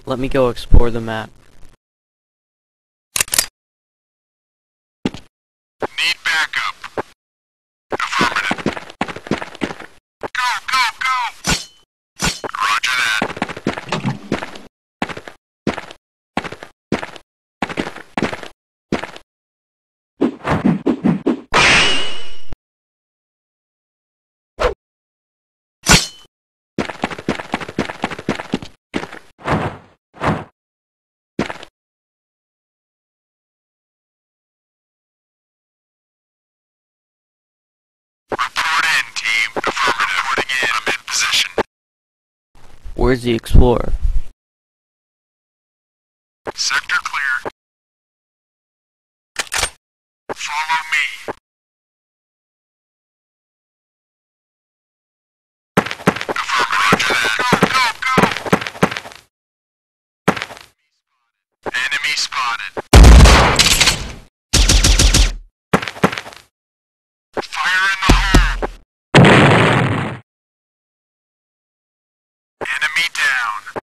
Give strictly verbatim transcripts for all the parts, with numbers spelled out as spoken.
Let me go explore the map. Need backup. Affirmative. Go, go, go! Roger that. Report in, team. Affirmative. Reporting in. I'm in position. Where's the explorer? Sector clear. Follow me. Affirmative. Roger that. Go, go, go! Enemy spotted. Fire in the hole! Enemy down.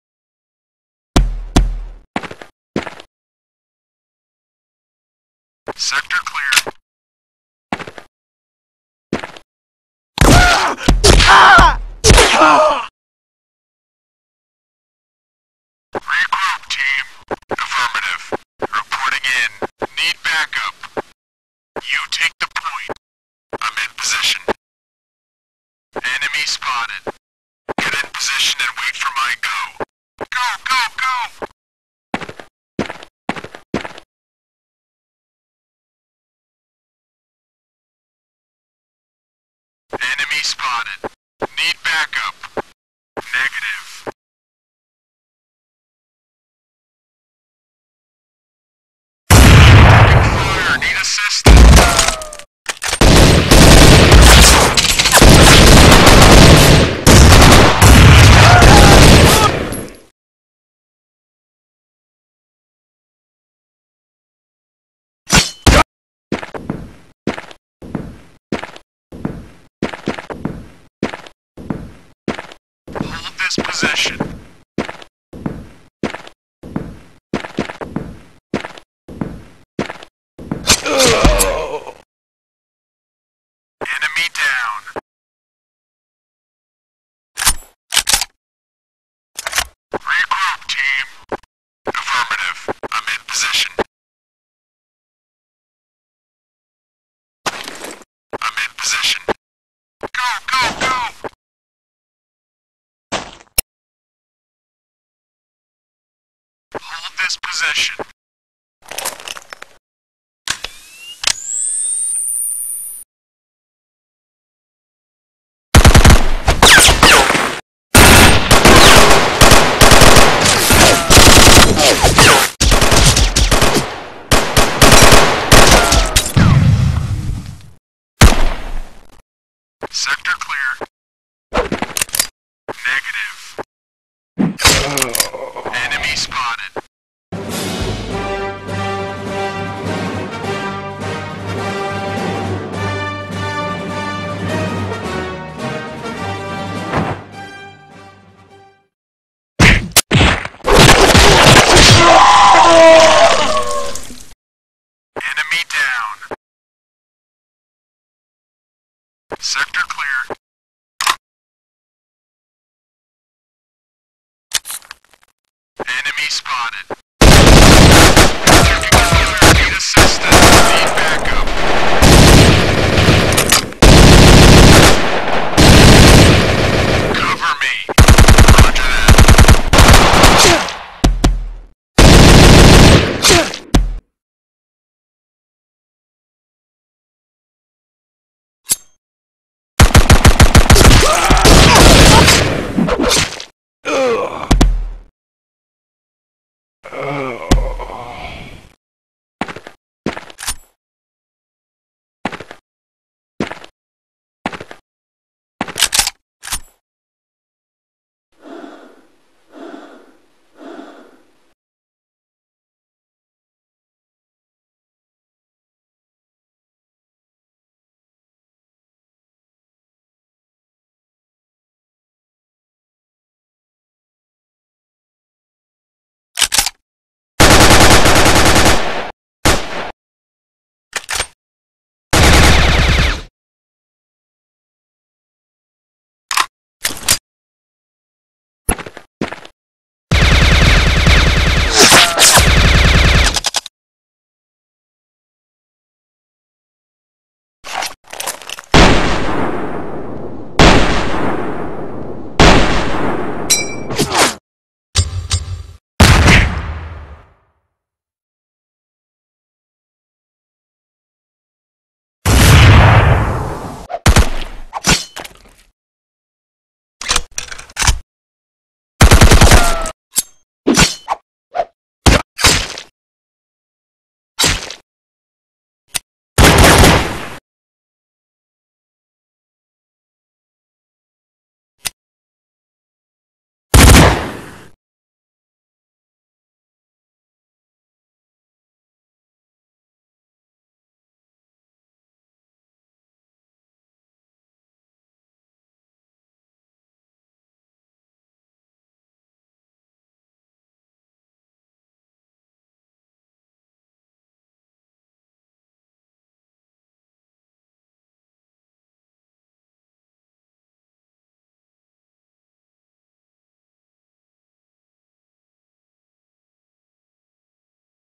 Sector clear. Regroup, team. Affirmative. Reporting in. Need backup. You take the point. I'm in position. Enemy spotted. Get in position and wait for my go. Go, go, go! Enemy spotted. Need backup. Negative. Fire, need assistance. Hold this position. Enemy down. Regroup, team. Affirmative. I'm in position. I'm in position. Go, go, go! Hold this position. Sector clear. Negative. Enemy spotted. Enemy down. Sector clear. Enemy spotted.